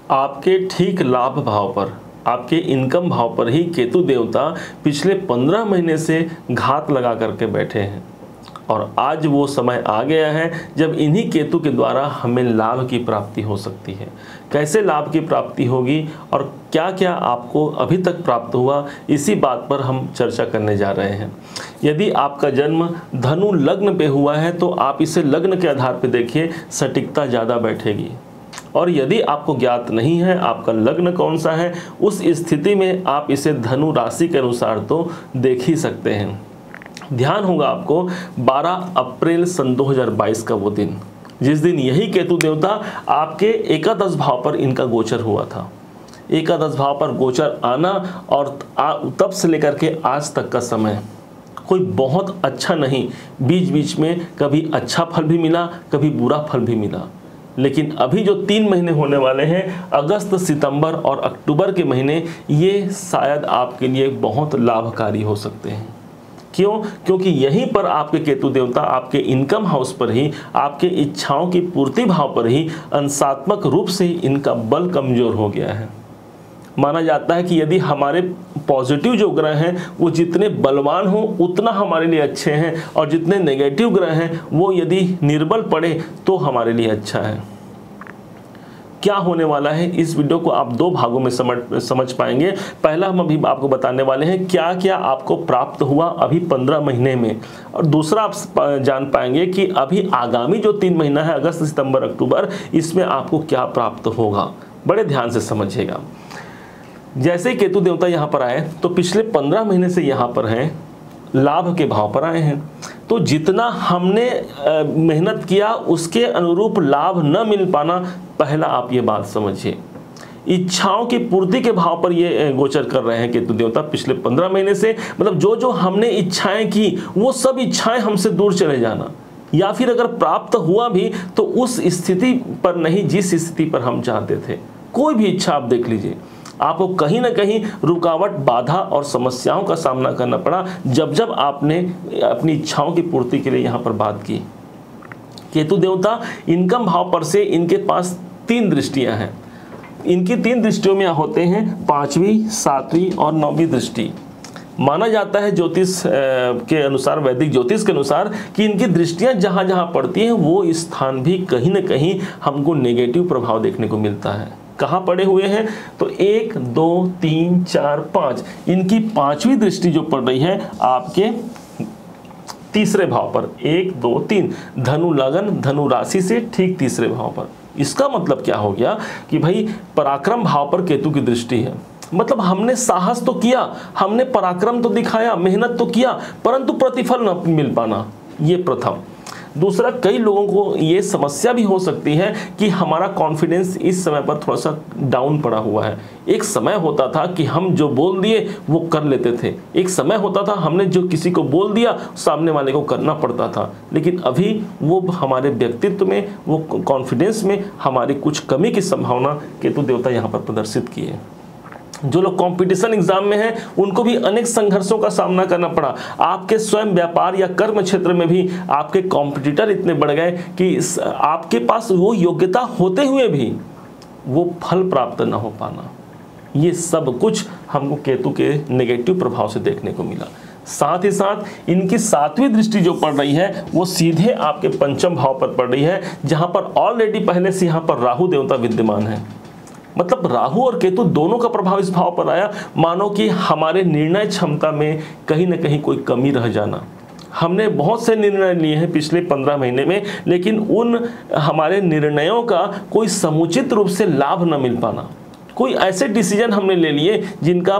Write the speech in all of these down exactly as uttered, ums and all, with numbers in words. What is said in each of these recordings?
आपके ठीक लाभ भाव पर, आपके इनकम भाव पर ही केतु देवता पिछले पंद्रह महीने से घात लगा करके बैठे हैं और आज वो समय आ गया है जब इन्हीं केतु के द्वारा हमें लाभ की प्राप्ति हो सकती है। कैसे लाभ की प्राप्ति होगी और क्या क्या आपको अभी तक प्राप्त हुआ, इसी बात पर हम चर्चा करने जा रहे हैं। यदि आपका जन्म धनु लग्न पे हुआ है तो आप इसे लग्न के आधार पर देखिए, सटीकता ज़्यादा बैठेगी। और यदि आपको ज्ञात नहीं है आपका लग्न कौन सा है, उस स्थिति में आप इसे धनु राशि के अनुसार तो देख ही सकते हैं। ध्यान होगा आपको बारह अप्रैल सन दो हज़ार बाईस का वो दिन, जिस दिन यही केतु देवता आपके एकादश भाव पर इनका गोचर हुआ था। एकादश भाव पर गोचर आना और तब से लेकर के आज तक का समय कोई बहुत अच्छा नहीं, बीच बीच में कभी अच्छा फल भी मिला, कभी बुरा फल भी मिला। लेकिन अभी जो तीन महीने होने वाले हैं, अगस्त, सितंबर और अक्टूबर के महीने, ये शायद आपके लिए बहुत लाभकारी हो सकते हैं। क्यों? क्योंकि यहीं पर आपके केतु देवता आपके इनकम हाउस पर ही, आपके इच्छाओं की पूर्ति भाव पर ही अंशात्मक रूप से इनका बल कमजोर हो गया है। माना जाता है कि यदि हमारे पॉजिटिव जो ग्रह हैं वो जितने बलवान हों उतना हमारे लिए अच्छे हैं, और जितने नेगेटिव ग्रह हैं वो यदि निर्बल पड़े तो हमारे लिए अच्छा है। क्या होने वाला है, इस वीडियो को आप दो भागों में समझ समझ पाएंगे। पहला हम अभी आपको बताने वाले हैं क्या क्या आपको प्राप्त हुआ अभी पंद्रह महीने में, और दूसरा आप जान पाएंगे कि अभी आगामी जो तीन महीना है, अगस्त, सितंबर, अक्टूबर, इसमें आपको क्या प्राप्त होगा। बड़े ध्यान से समझिएगा। जैसे केतु देवता यहाँ पर आए तो पिछले पंद्रह महीने से यहाँ पर हैं, लाभ के भाव पर आए हैं। तो जितना हमने मेहनत किया उसके अनुरूप लाभ न मिल पाना, पहला आप ये बात समझिए। इच्छाओं की पूर्ति के भाव पर ये गोचर कर रहे हैं केतु देवता पिछले पंद्रह महीने से। मतलब जो जो हमने इच्छाएं की वो सब इच्छाएं हमसे दूर चले जाना, या फिर अगर प्राप्त हुआ भी तो उस स्थिति पर नहीं जिस स्थिति पर हम चाहते थे। कोई भी इच्छा आप देख लीजिए, आपको कहीं ना कहीं रुकावट, बाधा और समस्याओं का सामना करना पड़ा जब जब आपने अपनी इच्छाओं की पूर्ति के लिए यहाँ पर बात की। केतु देवता इनकम भाव पर से इनके पास तीन दृष्टियां हैं। इनकी तीन दृष्टियों में होते हैं पांचवी, सातवीं और नौवीं दृष्टि। माना जाता है ज्योतिष के अनुसार, वैदिक ज्योतिष के अनुसार, कि इनकी दृष्टियां जहां जहां पड़ती हैं वो स्थान भी कहीं ना कहीं हमको नेगेटिव प्रभाव देखने को मिलता है। कहाँ पड़े हुए हैं तो एक, दो, तीन, चार, पाँच, इनकी पांचवी दृष्टि जो पड़ रही है आपके तीसरे भाव पर, एक, दो, तीन, धनु लगन, धनु राशि से ठीक तीसरे भाव पर। इसका मतलब क्या हो गया कि भाई पराक्रम भाव पर केतु की दृष्टि है। मतलब हमने साहस तो किया, हमने पराक्रम तो दिखाया, मेहनत तो किया, परंतु प्रतिफल न मिल पाना, ये प्रथम। दूसरा, कई लोगों को ये समस्या भी हो सकती है कि हमारा कॉन्फिडेंस इस समय पर थोड़ा सा डाउन पड़ा हुआ है। एक समय होता था कि हम जो बोल दिए वो कर लेते थे, एक समय होता था हमने जो किसी को बोल दिया सामने वाले को करना पड़ता था, लेकिन अभी वो हमारे व्यक्तित्व में, वो कॉन्फिडेंस में हमारी कुछ कमी की संभावना केतु देवता यहाँ पर प्रदर्शित की है। जो लोग कंपटीशन एग्जाम में हैं उनको भी अनेक संघर्षों का सामना करना पड़ा। आपके स्वयं व्यापार या कर्म क्षेत्र में भी आपके कॉम्पिटिटर इतने बढ़ गए कि आपके पास वो योग्यता होते हुए भी वो फल प्राप्त न हो पाना, ये सब कुछ हमको केतु के नेगेटिव प्रभाव से देखने को मिला। साथ ही साथ इनकी सातवीं दृष्टि जो पड़ रही है वो सीधे आपके पंचम भाव पर पड़ रही है, जहां पर ऑलरेडी पहले से यहाँ पर राहु देवता विद्यमान है। मतलब राहु और केतु दोनों का प्रभाव इस भाव पर आया, मानो कि हमारे निर्णय क्षमता में कहीं ना कहीं कोई कमी रह जाना। हमने बहुत से निर्णय लिए हैं पिछले पंद्रह महीने में, लेकिन उन हमारे निर्णयों का कोई समुचित रूप से लाभ न मिल पाना। कोई ऐसे डिसीजन हमने ले लिए जिनका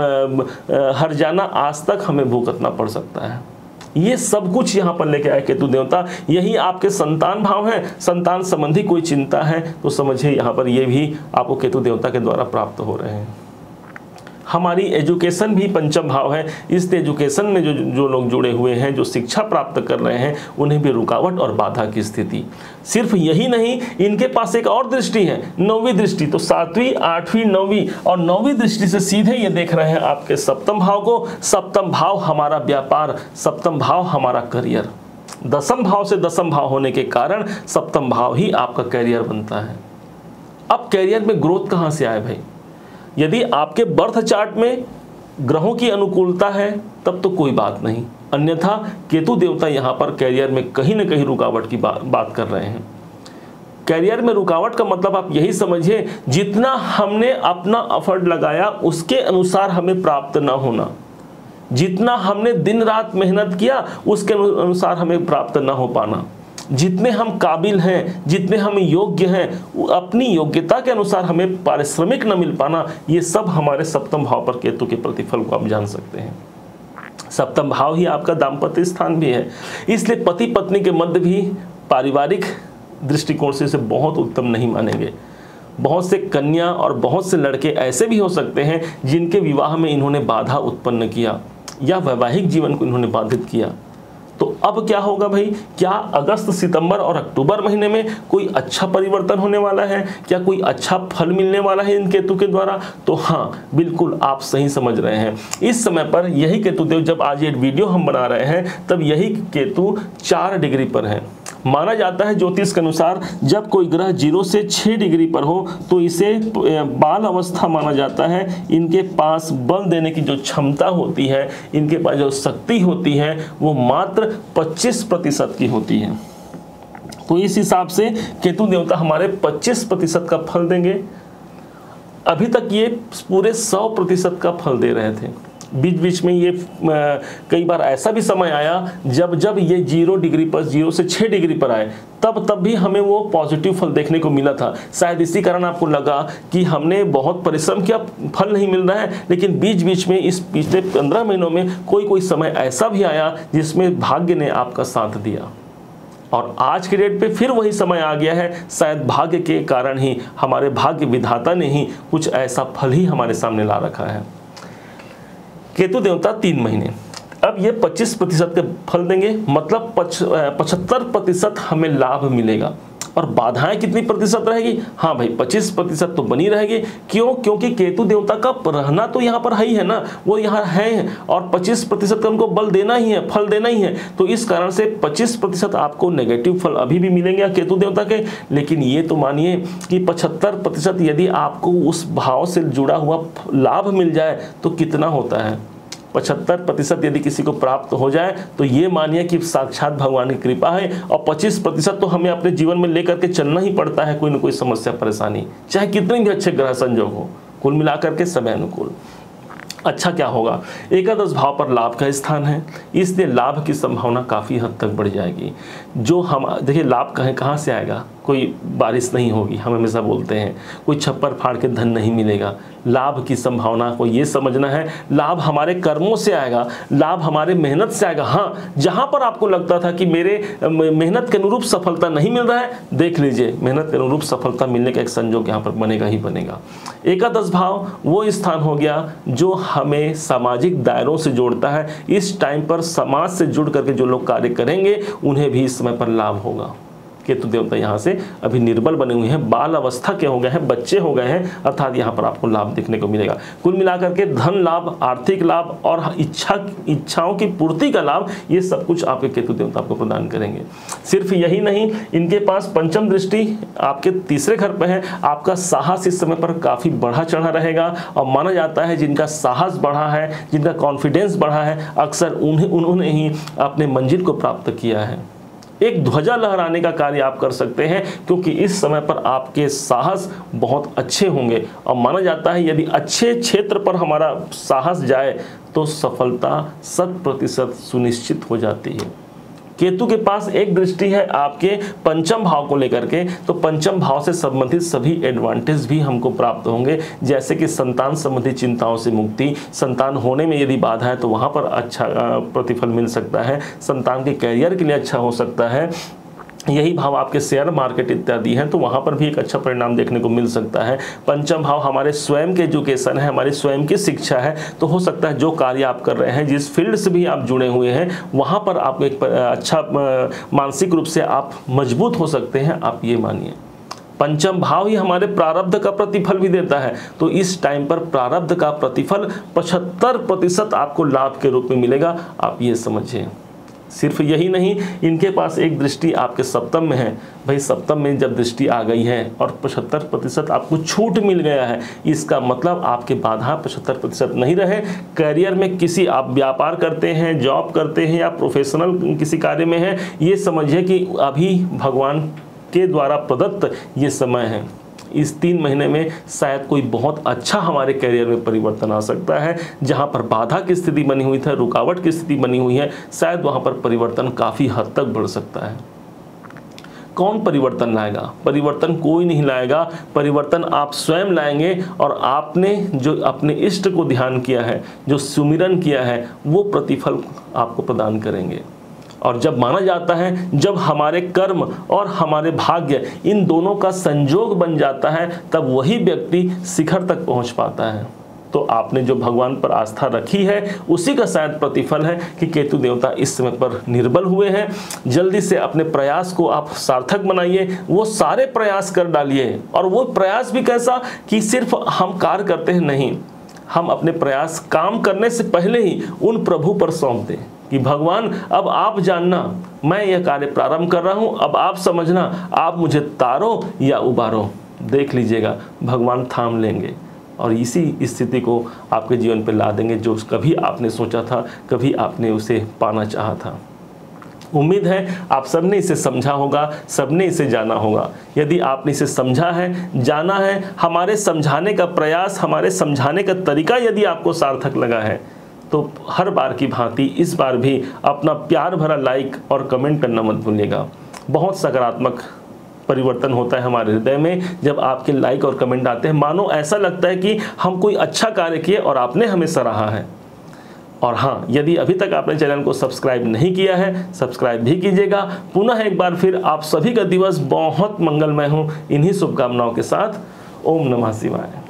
हर्जाना आज तक हमें भुगतना पड़ सकता है। ये सब कुछ यहाँ पर लेके आए केतु देवता। यही आपके संतान भाव है, संतान संबंधी कोई चिंता है तो समझिए यहाँ पर ये भी आपको केतु देवता के द्वारा प्राप्त हो रहे हैं। हमारी एजुकेशन भी पंचम भाव है। इस एजुकेशन में जो जो लोग जुड़े हुए हैं, जो शिक्षा प्राप्त कर रहे हैं, उन्हें भी रुकावट और बाधा की स्थिति। सिर्फ यही नहीं, इनके पास एक और दृष्टि है, नौवीं दृष्टि। तो सातवीं, आठवीं, नौवीं और नौवीं दृष्टि से सीधे ये देख रहे हैं आपके सप्तम भाव को। सप्तम भाव हमारा व्यापार, सप्तम भाव हमारा करियर। दसम भाव से दसम भाव होने के कारण सप्तम भाव ही आपका करियर बनता है। अब कैरियर में ग्रोथ कहाँ से आए भाई? यदि आपके बर्थ चार्ट में ग्रहों की अनुकूलता है तब तो कोई बात नहीं, अन्यथा केतु देवता यहाँ पर कैरियर में कहीं ना कहीं रुकावट की बा, बात कर रहे हैं। कैरियर में रुकावट का मतलब आप यही समझिए, जितना हमने अपना एफर्ट लगाया उसके अनुसार हमें प्राप्त ना होना, जितना हमने दिन रात मेहनत किया उसके अनुसार हमें प्राप्त ना हो पाना, जितने हम काबिल हैं, जितने हम योग्य हैं, अपनी योग्यता के अनुसार हमें पारिश्रमिक न मिल पाना, ये सब हमारे सप्तम भाव पर केतु के प्रतिफल को आप जान सकते हैं। सप्तम भाव ही आपका दाम्पत्य स्थान भी है, इसलिए पति पत्नी के मध्य भी पारिवारिक दृष्टिकोण से इसे बहुत उत्तम नहीं मानेंगे। बहुत से कन्या और बहुत से लड़के ऐसे भी हो सकते हैं जिनके विवाह में इन्होंने बाधा उत्पन्न किया या वैवाहिक जीवन को इन्होंने बाधित किया। तो अब क्या होगा भाई? क्या अगस्त, सितंबर और अक्टूबर महीने में कोई अच्छा परिवर्तन होने वाला है? क्या कोई अच्छा फल मिलने वाला है इन केतु के द्वारा? तो हाँ, बिल्कुल आप सही समझ रहे हैं। इस समय पर यही केतु देव, जब आज ये वीडियो हम बना रहे हैं तब यही केतु चार डिग्री पर है। माना जाता है ज्योतिष के अनुसार जब कोई ग्रह जीरो से छः डिग्री पर हो तो इसे बाल अवस्था माना जाता है। इनके पास बल देने की जो क्षमता होती है, इनके पास जो शक्ति होती है, वो मात्र पच्चीस प्रतिशत की होती है। तो इस हिसाब से केतु देवता हमारे पच्चीस प्रतिशत का फल देंगे। अभी तक ये पूरे सौ प्रतिशत का फल दे रहे थे। बीच बीच में ये कई बार ऐसा भी समय आया जब जब ये जीरो डिग्री पर, जीरो से छः डिग्री पर आए, तब तब भी हमें वो पॉजिटिव फल देखने को मिला था। शायद इसी कारण आपको लगा कि हमने बहुत परिश्रम किया, फल नहीं मिल रहा है। लेकिन बीच बीच में इस पिछले पंद्रह महीनों में कोई कोई समय ऐसा भी आया जिसमें भाग्य ने आपका साथ दिया, और आज के डेट पे फिर वही समय आ गया है। शायद भाग्य के कारण ही, हमारे भाग्य विधाता ने ही कुछ ऐसा फल ही हमारे सामने ला रखा है। केतु देवता तीन महीने, अब ये पच्चीस प्रतिशत के फल देंगे, मतलब पचहत्तर प्रतिशत हमें लाभ मिलेगा। और बाधाएं कितनी प्रतिशत रहेगी? हाँ भाई, पच्चीस प्रतिशत तो बनी रहेगी। क्यों? क्योंकि केतु देवता का रहना तो यहाँ पर है ही है ना, वो यहाँ है, और पच्चीस प्रतिशत का उनको बल देना ही है, फल देना ही है। तो इस कारण से पच्चीस प्रतिशत आपको नेगेटिव फल अभी भी मिलेंगे केतु देवता के। लेकिन ये तो मानिए कि पचहत्तर प्रतिशत यदि आपको उस भाव से जुड़ा हुआ लाभ मिल जाए तो कितना होता है? पचहत्तर प्रतिशत यदि किसी को प्राप्त हो जाए तो ये मानिए कि साक्षात भगवान की कृपा है। और पच्चीस प्रतिशत तो हमें अपने जीवन में लेकर के चलना ही पड़ता है, कोई ना कोई समस्या परेशानी, चाहे कितने भी अच्छे ग्रह संयोग हो, कुल मिलाकर के समय अनुकूल। अच्छा क्या होगा? एकादश भाव पर लाभ का स्थान है, इसलिए लाभ की संभावना काफ़ी हद तक बढ़ जाएगी। जो हम देखिए, लाभ कहें कहाँ से आएगा? कोई बारिश नहीं होगी, हम हमेशा बोलते हैं, कोई छप्पर फाड़ के धन नहीं मिलेगा। लाभ की संभावना को ये समझना है, लाभ हमारे कर्मों से आएगा, लाभ हमारे मेहनत से आएगा। हाँ, जहाँ पर आपको लगता था कि मेरे मेहनत के अनुरूप सफलता नहीं मिल रहा है, देख लीजिए मेहनत के अनुरूप सफलता मिलने का एक संयोग यहाँ पर बनेगा ही बनेगा। एकादश भाव वो स्थान हो गया जो हमें सामाजिक दायरों से जोड़ता है। इस टाइम पर समाज से जुड़ करके जो लोग कार्य करेंगे उन्हें भी इस समय पर लाभ होगा। केतु देवता यहाँ से अभी निर्बल बने हुए हैं, बाल अवस्था के हो गए हैं, बच्चे हो गए हैं, अर्थात यहाँ पर आपको लाभ देखने को मिलेगा। कुल मिलाकर के धन लाभ, आर्थिक लाभ और इच्छा इच्छाओं की पूर्ति का लाभ, ये सब कुछ आपके केतु देवता आपको प्रदान करेंगे। सिर्फ यही नहीं, इनके पास पंचम दृष्टि आपके तीसरे घर पर है। आपका साहस इस समय पर काफ़ी बढ़ा चढ़ा रहेगा, और माना जाता है जिनका साहस बढ़ा है, जिनका कॉन्फिडेंस बढ़ा है, अक्सर उन्हें उन्होंने ही अपने मंजिल को प्राप्त किया है। एक ध्वजा लहराने का कार्य आप कर सकते हैं, क्योंकि इस समय पर आपके साहस बहुत अच्छे होंगे। और माना जाता है यदि अच्छे क्षेत्र पर हमारा साहस जाए तो सफलता शत प्रतिशत सुनिश्चित हो जाती है। केतु के पास एक दृष्टि है आपके पंचम भाव को लेकर के, तो पंचम भाव से संबंधित सभी एडवांटेज भी हमको प्राप्त होंगे, जैसे कि संतान संबंधी चिंताओं से मुक्ति, संतान होने में यदि बाधा है तो वहाँ पर अच्छा प्रतिफल मिल सकता है, संतान के कैरियर के लिए अच्छा हो सकता है। यही भाव आपके शेयर मार्केट इत्यादि हैं तो वहाँ पर भी एक अच्छा परिणाम देखने को मिल सकता है। पंचम भाव हमारे स्वयं के एजुकेशन है, हमारी स्वयं की शिक्षा है, तो हो सकता है जो कार्य आप कर रहे हैं, जिस फील्ड से भी आप जुड़े हुए हैं, वहाँ पर आप एक अच्छा मानसिक रूप से आप मजबूत हो सकते हैं, आप ये मानिए। पंचम भाव ही हमारे प्रारब्ध का प्रतिफल भी देता है, तो इस टाइम पर प्रारब्ध का प्रतिफल पचहत्तर प्रतिशत आपको लाभ के रूप में मिलेगा, आप ये समझिए। सिर्फ यही नहीं, इनके पास एक दृष्टि आपके सप्तम में है। भाई सप्तम में जब दृष्टि आ गई है और पचहत्तर प्रतिशत आपको छूट मिल गया है, इसका मतलब आपके बाधा पचहत्तर प्रतिशत नहीं रहे। करियर में किसी आप व्यापार करते हैं, जॉब करते हैं या प्रोफेशनल किसी कार्य में हैं, ये समझिए कि अभी भगवान के द्वारा प्रदत्त ये समय है। इस तीन महीने में शायद कोई बहुत अच्छा हमारे करियर में परिवर्तन आ सकता है। जहां पर बाधा की स्थिति बनी हुई थी, रुकावट की स्थिति बनी हुई है, शायद वहां पर परिवर्तन काफ़ी हद तक बढ़ सकता है। कौन परिवर्तन लाएगा? परिवर्तन कोई नहीं लाएगा, परिवर्तन आप स्वयं लाएंगे। और आपने जो अपने इष्ट को ध्यान किया है, जो सुमिरन किया है, वो प्रतिफल आपको प्रदान करेंगे। और जब माना जाता है, जब हमारे कर्म और हमारे भाग्य इन दोनों का संजोग बन जाता है, तब वही व्यक्ति शिखर तक पहुंच पाता है। तो आपने जो भगवान पर आस्था रखी है, उसी का शायद प्रतिफल है कि केतु देवता इस समय पर निर्बल हुए हैं। जल्दी से अपने प्रयास को आप सार्थक बनाइए, वो सारे प्रयास कर डालिए। और वो प्रयास भी कैसा कि सिर्फ हम कार्य करते हैं, नहीं, हम अपने प्रयास काम करने से पहले ही उन प्रभु पर सौंप दें कि भगवान अब आप जानना, मैं यह कार्य प्रारंभ कर रहा हूं, अब आप समझना, आप मुझे तारो या उबारो। देख लीजिएगा, भगवान थाम लेंगे और इसी स्थिति को आपके जीवन पर ला देंगे जो कभी आपने सोचा था, कभी आपने उसे पाना चाहा था। उम्मीद है आप सबने इसे समझा होगा, सबने इसे जाना होगा। यदि आपने इसे समझा है, जाना है, हमारे समझाने का प्रयास, हमारे समझाने का तरीका यदि आपको सार्थक लगा है, तो हर बार की भांति इस बार भी अपना प्यार भरा लाइक और कमेंट करना मत भूलिएगा। बहुत सकारात्मक परिवर्तन होता है हमारे हृदय में जब आपके लाइक और कमेंट आते हैं। मानो ऐसा लगता है कि हम कोई अच्छा कार्य किए और आपने हमें सराहा है। और हाँ, यदि अभी तक आपने चैनल को सब्सक्राइब नहीं किया है, सब्सक्राइब भी कीजिएगा। पुनः एक बार फिर आप सभी का दिवस बहुत मंगलमय हो, इन्हीं शुभकामनाओं के साथ। ओम नमः शिवाय।